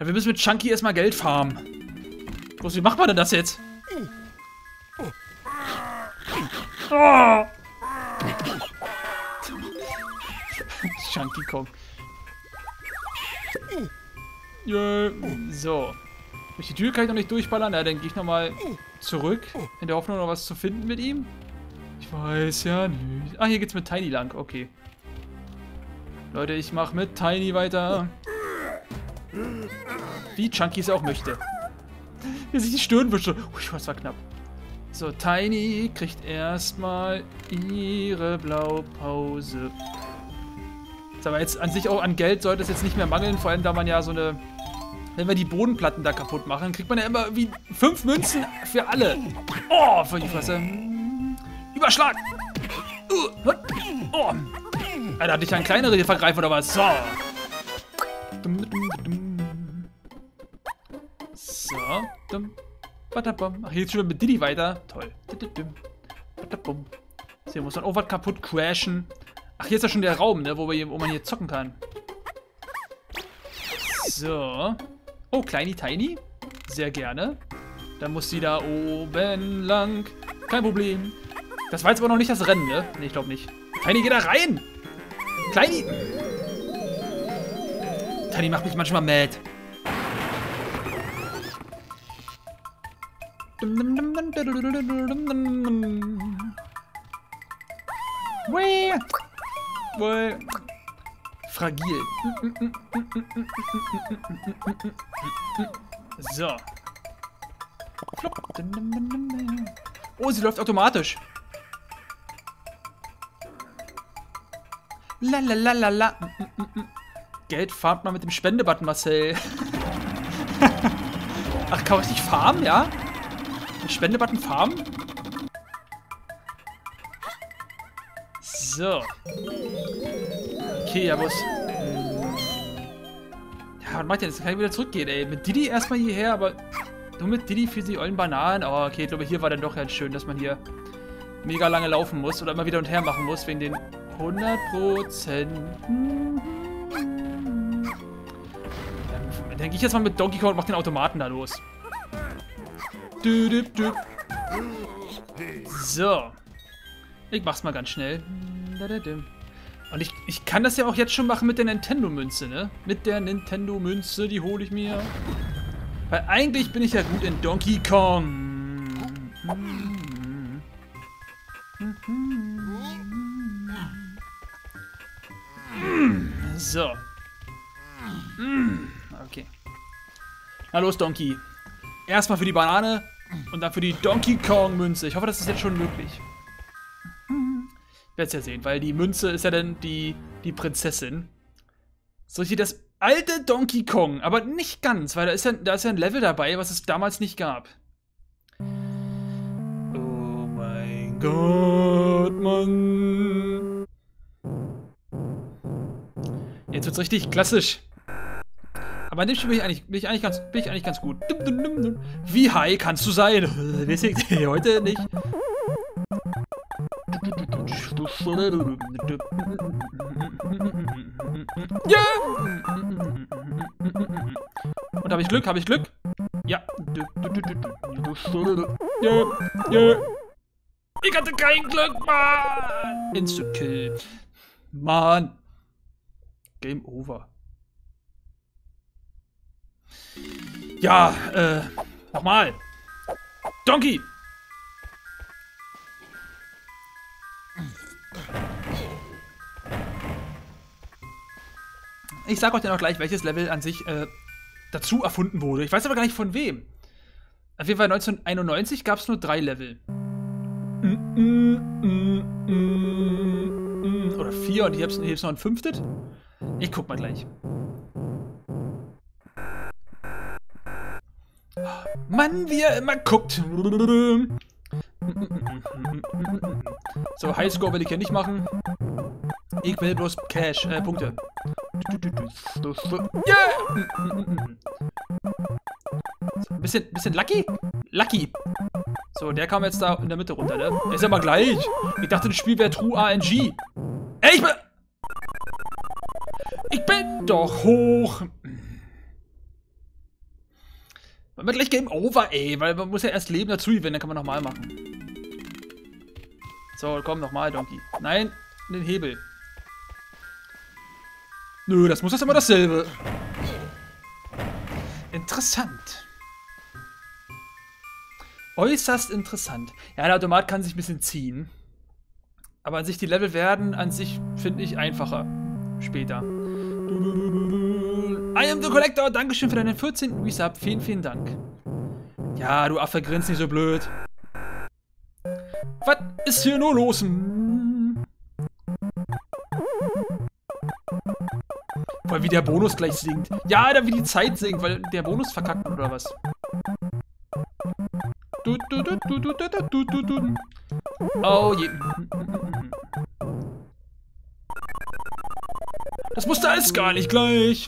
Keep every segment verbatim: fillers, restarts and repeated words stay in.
Ja, wir müssen mit Chunky erstmal Geld farmen. Wie macht man denn das jetzt? Oh. Chunky Kong. Yeah. So. Durch die Tür kann ich noch nicht durchballern. Ja, dann gehe ich nochmal zurück. In der Hoffnung, noch was zu finden mit ihm. Ich weiß ja nicht. Ah, hier geht's mit Tiny lang. Okay. Leute, ich mache mit Tiny weiter. Wie Chunky es auch möchte. Wie sich die Stirn wische. Ui, das war knapp. So, Tiny kriegt erstmal ihre Blaupause. Ist aber jetzt an sich auch an Geld sollte es jetzt nicht mehr mangeln. Vor allem, da man ja so eine... Wenn wir die Bodenplatten da kaputt machen, kriegt man ja immer wie fünf Münzen für alle. Oh, für die Fresse. Überschlag. Uh, oh. Alter, hatte ich einen kleineren vergreifen oder was? So. So. Ach, hier geht's schon mit Diddy weiter. Toll. So, hier muss man auch was kaputt crashen. Ach, hier ist ja schon der Raum, ne, wo, wir hier, wo man hier zocken kann. So. Oh, Kleini Tiny. Sehr gerne. Dann muss sie da oben lang. Kein Problem. Das war jetzt aber noch nicht das Rennen, ne? Ne, ich glaube nicht. Tiny, geh da rein! Kleini! Tiny macht mich manchmal mad. Wee! Wee! Fragil. So. Oh, sie läuft automatisch. La la la la la. Geld farmt man mit dem Spendebutton, Marcel. Ach, kann ich nicht farmen, ja? Mit Spendebutton farmen? So. Okay, ja, was? Ja, was macht ihr jetzt? Kann ich wieder zurückgehen, ey. Mit Diddy erstmal hierher, aber nur mit Diddy für die ollen Bananen. Oh, okay, ich glaube, hier war dann doch ganz schön, dass man hier mega lange laufen muss oder immer wieder und her machen muss, wegen den hundert Prozent. Dann denke ich jetzt mal mit Donkey Kong und mach den Automaten da los. So. Ich mach's mal ganz schnell. Und ich, ich kann das ja auch jetzt schon machen mit der Nintendo-Münze, ne? Mit der Nintendo-Münze, die hole ich mir. Weil eigentlich bin ich ja gut in Donkey Kong. So. Okay. Na los, Donkey. Erstmal für die Banane und dann für die Donkey Kong-Münze. Ich hoffe, das ist jetzt schon möglich. Ich werde es ja sehen, weil die Münze ist ja dann die, die Prinzessin. So hier das alte Donkey Kong, aber nicht ganz, weil da ist, ja, da ist ja ein Level dabei, was es damals nicht gab. Oh mein Gott, Mann. Jetzt wird's richtig klassisch. Aber an dem Spiel bin ich eigentlich, bin ich eigentlich, ganz, bin ich eigentlich ganz gut. Wie high kannst du sein? Weiß ich heute nicht. Ja! Und habe ich Glück? Habe ich Glück? Ja. Ja. Ja. Ich hatte kein Glück, Mann! Insta-Kill. Mann. Game over. Ja, äh, nochmal. Donkey! Ich sag euch dann auch gleich, welches Level an sich äh, dazu erfunden wurde. Ich weiß aber gar nicht von wem. Auf jeden Fall neunzehnhunderteinundneunzig gab es nur drei Level. Mm, mm, mm, mm, mm. Oder vier und hier ist noch ein fünftes. Ich guck mal gleich. Mann, wie er immer guckt. So, Highscore will ich ja nicht machen. Ich will bloß Cash, äh, Punkte. Yeah! So, ein bisschen, bisschen Lucky? Lucky. So, der kam jetzt da in der Mitte runter, ne? Der ist ja mal gleich. Ich dachte, das Spiel wäre True A N G. Ey, ich bin... Ich bin doch hoch. Wollen wir gleich Game Over, ey, weil man muss ja erst Leben dazu gewinnen, dann kann man nochmal machen. So, komm, nochmal, Donkey. Nein, den Hebel. Nö, das muss das immer dasselbe. Interessant. Äußerst interessant. Ja, der Automat kann sich ein bisschen ziehen. Aber an sich die Level werden an sich, finde ich, einfacher. Später. I am the Collector. Dankeschön für deinen vierzehnten Resub. Vielen, vielen Dank. Ja, du Affe, grinst nicht so blöd. Was ist hier nur los? Hm. Weil wie der Bonus gleich sinkt. Ja, da wie die Zeit sinkt, weil der Bonus verkackt oder was? Du, du, du, du, du, du, du, du, du. Oh je. Das musste alles gar nicht gleich.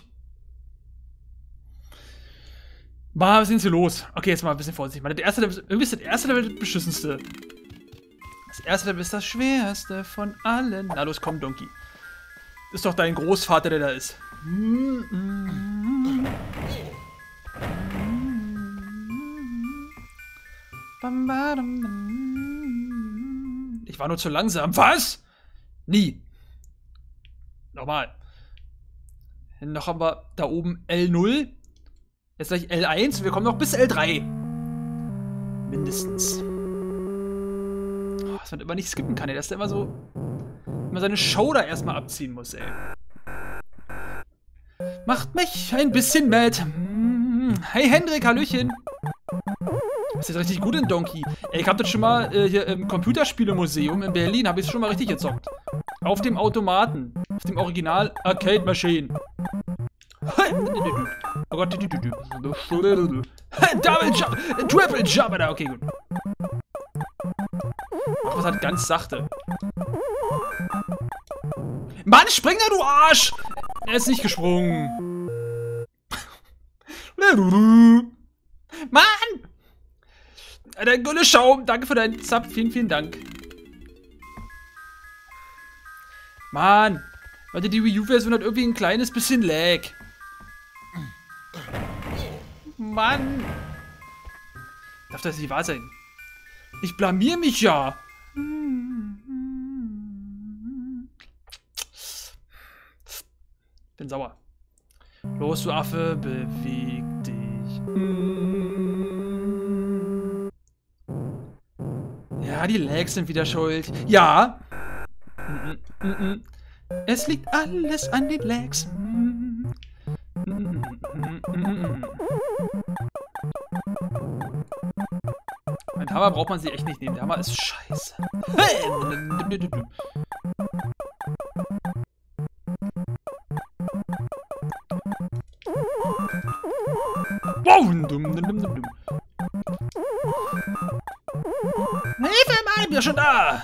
Mal, was ist denn hier los? Okay, jetzt mal ein bisschen vorsichtig. Das erste Level, irgendwie ist das erste Level das beschissenste. Das erste Level ist das schwerste von allen. Na los, komm, Donkey. Ist doch dein Großvater, der da ist. Ich war nur zu langsam. Was? Nie. Nochmal. Noch haben wir da oben L null. Jetzt gleich L eins. Wir kommen noch bis L drei. Mindestens. Oh, dass man immer nicht skippen kann, ey. Dass der immer so... immer seine Show da erstmal abziehen muss, ey. Macht mich ein bisschen mad. Hey Hendrik, Hallöchen. Du bist jetzt richtig gut in Donkey. Ey, ich hab das schon mal äh, hier im Computerspielemuseum in Berlin, habe ich es schon mal richtig gezockt. Auf dem Automaten. Auf dem Original Arcade Machine. Oh Gott. Double Jump. Triple Jump. Okay, gut. Mach was halt ganz sachte. Mann, spring da, du Arsch! Er ist nicht gesprungen. Mann! Der Gülle Schaum, danke für deinen Sub. Vielen, vielen Dank. Mann! Warte, die Wii U-Version hat irgendwie ein kleines bisschen Lag. Mann! Darf das nicht wahr sein? Ich blamier mich ja! Bin sauer. Los, du Affe, beweg dich. Ja, die Lags sind wieder schuld. Ja! Es liegt alles an den Lags. Mein Hammer braucht man sich echt nicht nehmen. Der Hammer ist scheiße. Wow! Hilfe, Mann, ich bin ja schon da!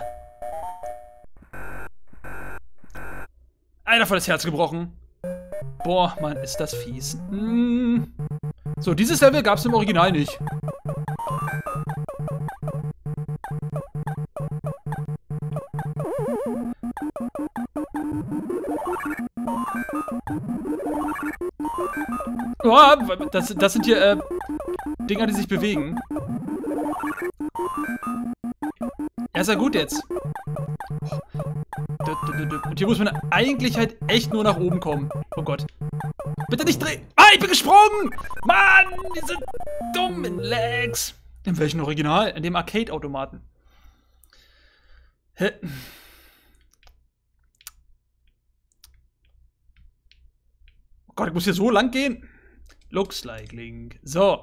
Einer voll das Herz gebrochen. Boah, Mann, ist das fies. Mm. So, dieses Level gab es im Original nicht. Oh, das, das sind hier äh, Dinger, die sich bewegen. Ja, ist ja gut jetzt. Und hier muss man eigentlich halt echt nur nach oben kommen. Oh Gott. Bitte nicht drehen. Ah, ich bin gesprungen! Mann, diese dummen Lags. In welchem Original? In dem Arcade-Automaten. Hä? Oh Gott, ich muss hier so lang gehen. Looks like Link. So.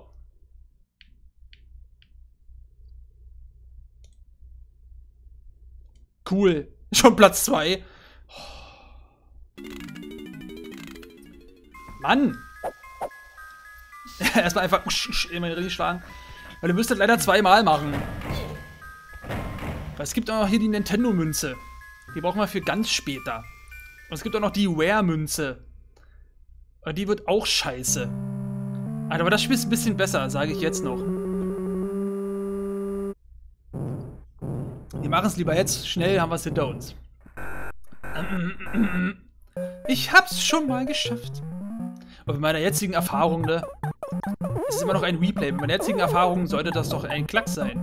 Cool. Schon Platz zwei. Mann. Erstmal einfach immer richtig schlagen. Weil ihr müsst das leider zweimal machen. Weil es gibt auch noch hier die Nintendo-Münze. Die brauchen wir für ganz später. Und es gibt auch noch die Rare-Münze. Und die wird auch scheiße. Aber das Spiel ist ein bisschen besser, sage ich jetzt noch. Wir machen es lieber jetzt. Schnell haben wir es hinter uns. Ich hab's schon mal geschafft. Und mit meiner jetzigen Erfahrung, ne? Es ist immer noch ein Replay. Mit meinen jetzigen Erfahrungen sollte das doch ein Klacks sein.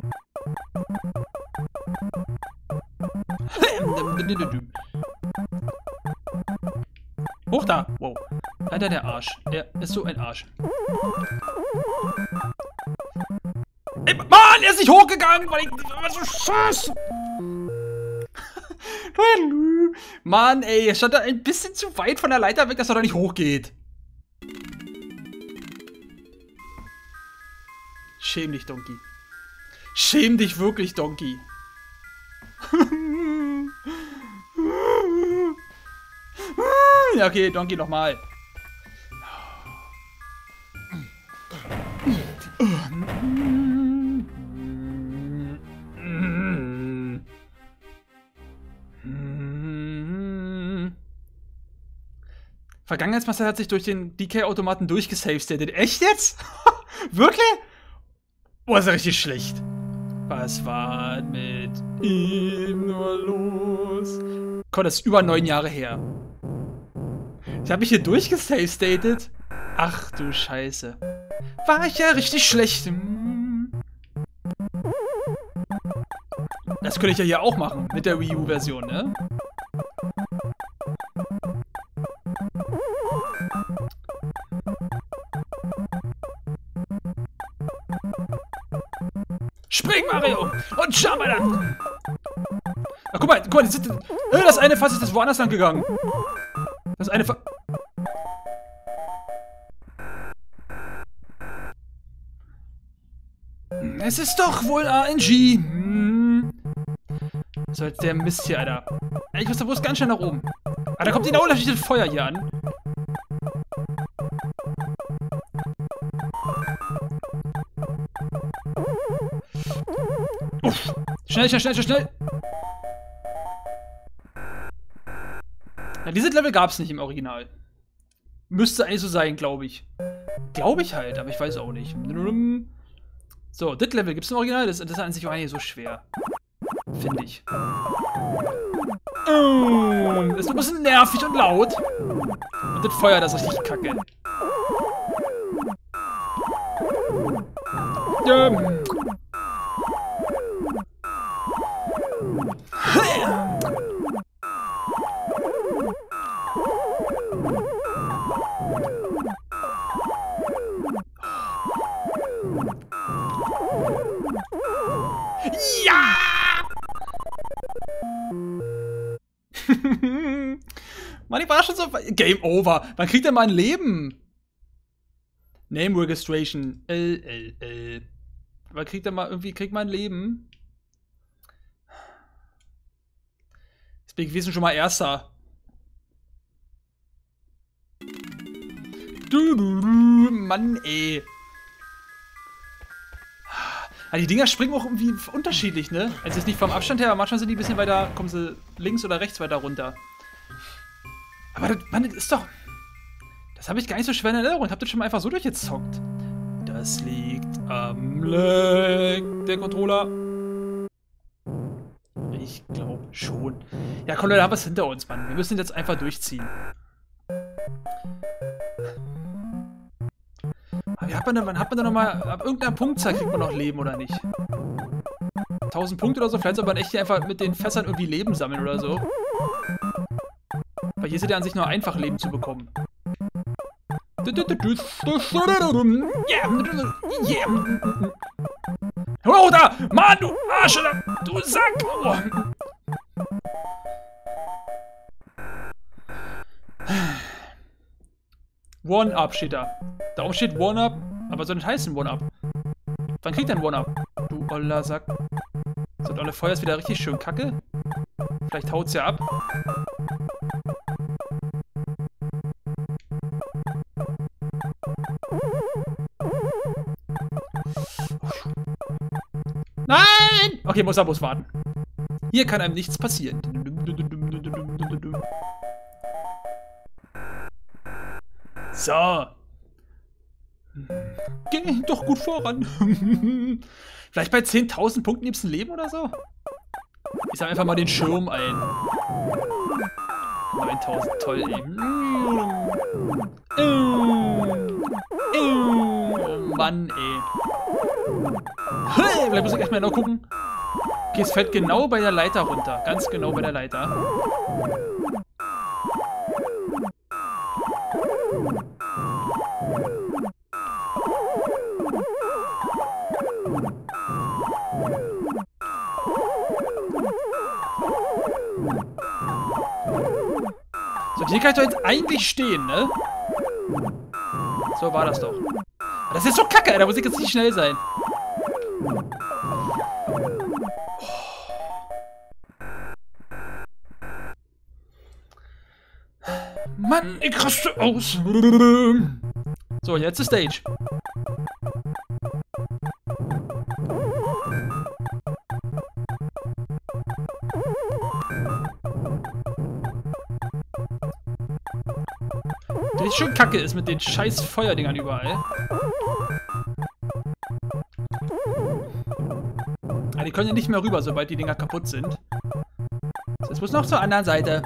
Hoch da! Wow. Alter, der Arsch. Er ist so ein Arsch. Ey, Mann, er ist nicht hochgegangen, weil ich... Was für Scheiße! Mann, ey, er stand da ein bisschen zu weit von der Leiter weg, dass er da nicht hochgeht. Schäm dich, Donkey. Schäm dich wirklich, Donkey. Ja, okay, Donkey nochmal. Vergangenheitsmaster hat sich durch den D K-Automaten durchgesavestatet. Echt jetzt? Wirklich? Boah, ist ja richtig schlecht. Was war mit ihm nur los? Gott, das ist über neun Jahre her. Ich habe mich hier durchgesavestatet. Ach du Scheiße. War ich ja richtig schlecht. Das könnte ich ja hier auch machen. Mit der Wii U-Version, ne? Spring, Mario! Und schau mal dann! Ach, guck mal, guck mal, das, ist, das eine Fass ist das woanders lang gegangen. Das eine Fass... Es ist doch wohl A N G. Hm. So, jetzt der Mist hier, Alter. Ich muss da bloß ganz schnell nach oben. Ah, da kommt genau das Feuer hier an. Uff. Schnell, schnell, schnell, schnell. Ja, dieses Level gab es nicht im Original. Müsste eigentlich so sein, glaube ich. Glaube ich halt, aber ich weiß auch nicht. So, das Level gibt es im Original. Das, das ist an sich auch nicht so schwer. Finde ich. Das ist ein bisschen nervig und laut. Und das Feuer, das ist richtig kacke. Ähm. Ja! Mann, ich war schon so... Game over. Wann kriegt er mal ein Leben? Name Registration. L, L, L. Wann kriegt er mal irgendwie... Kriegt mal ein Leben? Jetzt bin ich gewesen schon mal Erster. Du, du, du, Mann, ey. Aber die Dinger springen auch irgendwie unterschiedlich, ne? Also jetzt nicht vom Abstand her, aber manchmal sind die ein bisschen weiter, kommen sie links oder rechts weiter runter. Aber das, Mann, das ist doch... Das habe ich gar nicht so schwer in Erinnerung. Ich habe das schon mal einfach so durchgezockt. Das liegt am Leck der Controller. Ich glaube schon. Ja, komm, Leute, haben wir es hinter uns, Mann. Wir müssen jetzt einfach durchziehen. Aber wie hat man denn, wann hat man denn nochmal, ab irgendeiner Punktzahl kriegt man noch Leben, oder nicht? tausend Punkte oder so, vielleicht soll man echt hier einfach mit den Fässern irgendwie Leben sammeln oder so. Weil hier ist ja an sich nur einfach Leben zu bekommen. Oh, da! Mann, du Arsch! Du Sack! Oh. One-Up steht da. Da oben steht One-Up, aber soll nicht heißen One-Up. Wann kriegt er ein One-Up? Du oller Sack. So, das olle Feuer ist wieder richtig schön kacke. Vielleicht haut's ja ab. Nein! Okay, muss er bloß warten. Hier kann einem nichts passieren. So. Geh doch gut voran. Vielleicht bei zehntausend Punkten gibt's ein Leben oder so? Ich sag einfach mal den Schirm ein. neuntausend, toll, ey. Oh Mann, ey. Hey, vielleicht muss ich erstmal noch gucken. Okay, es fällt genau bei der Leiter runter. Ganz genau bei der Leiter. So, hier kann ich doch jetzt eigentlich stehen, ne? So war das doch. Aber das ist so kacke, da muss ich jetzt nicht schnell sein. Mann, ich raste aus. So, jetzt die Stage. Die schon kacke ist mit den scheiß Feuerdingern überall. Ah, die können ja nicht mehr rüber, sobald die Dinger kaputt sind. So, jetzt muss noch zur anderen Seite.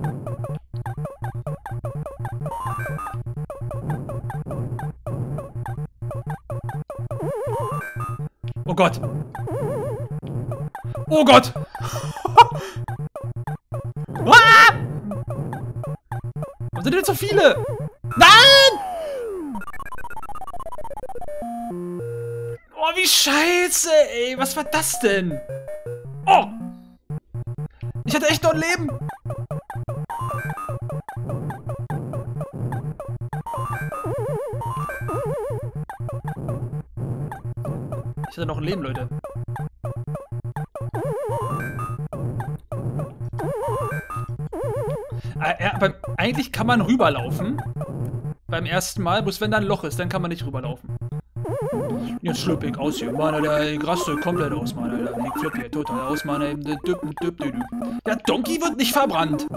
Oh Gott. Oh Gott. Ah! Warum sind denn so viele? Nein! Oh, wie scheiße, ey. Was war das denn? Oh! Ich hatte echt noch ein Leben. Ich hatte noch ein Leben, Leute. Äh, ja, beim, eigentlich kann man rüberlaufen. Beim ersten Mal, bloß wenn da ein Loch ist, dann kann man nicht rüberlaufen. Jetzt flipp ich aus hier, Mann, Alter. Ich raste komplett aus, Mann, Alter. Ich flipp hier total aus, Mann, Alter. Der Donkey wird nicht verbrannt.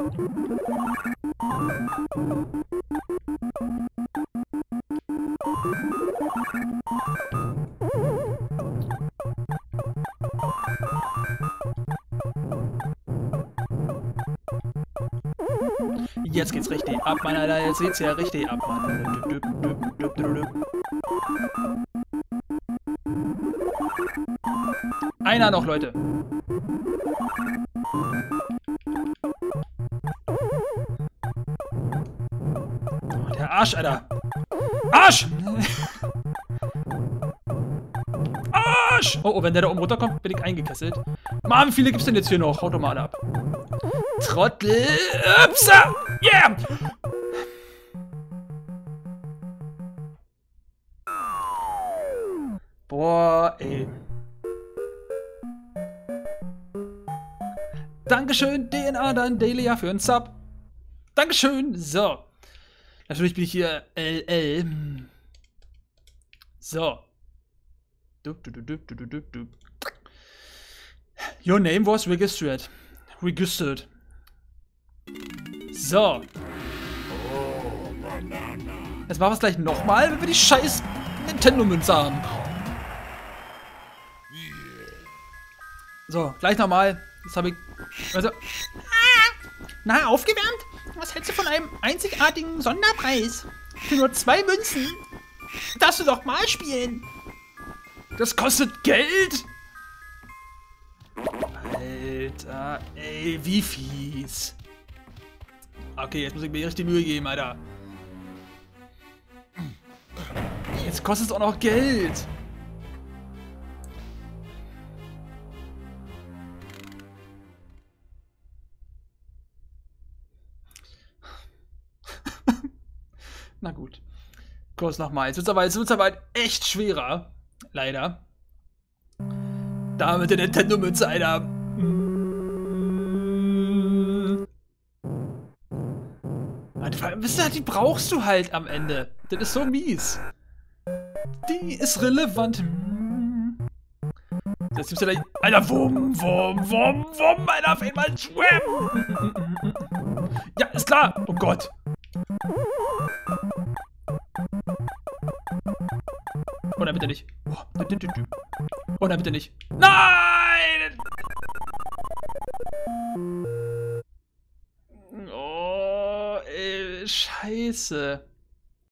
Jetzt geht's richtig ab, Mann, Alter. Jetzt geht's ja richtig ab, Mann. Einer noch, Leute. Oh, der Arsch, Alter. Arsch! Arsch! Oh, oh, wenn der da oben runterkommt, bin ich eingekesselt. Mann, wie viele gibt's denn jetzt hier noch? Haut doch mal alle ab. Trottel. Upsa! Yeah! Boah, ey. Dankeschön, D N A, dann Delia für einen Sub. Dankeschön. So. Natürlich bin ich hier L L. So. Your name was registered. Registered. So. Jetzt machen wir es gleich nochmal, wenn wir die scheiß Nintendo-Münze haben. So, gleich nochmal. Jetzt habe ich... Also... Na, aufgewärmt? Was hältst du von einem einzigartigen Sonderpreis? Für nur zwei Münzen? Darfst du doch mal spielen. Das kostet Geld? Alter, ey, wie fies. Okay, jetzt muss ich mir richtig Mühe geben, Alter. Jetzt kostet es auch noch Geld. Na gut. Kurs nochmal. Jetzt wird es aber, jetzt wird's aber echt schwerer. Leider. Da mit der Nintendo-Münze, Alter. Wisst ihr, die brauchst du halt am Ende. Das ist so mies. Die ist relevant. Jetzt gibt's ja gleich. Alter, wumm, wumm, wumm, wumm, Alter, auf einmal schwimmen. Ja, ist klar. Oh Gott. Oh, nein, bitte nicht. Oh, nein, bitte nicht. Nein! Oh, ey, scheiße.